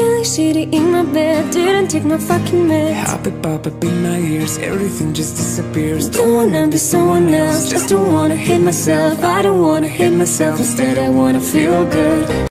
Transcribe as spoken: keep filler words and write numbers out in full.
Feeling shitty in my bed, didn't take my fucking meds. Pop it, pop up in my ears, everything just disappears. Don't wanna be someone else, just don't wanna hate myself. I don't wanna hate myself, instead I wanna feel good.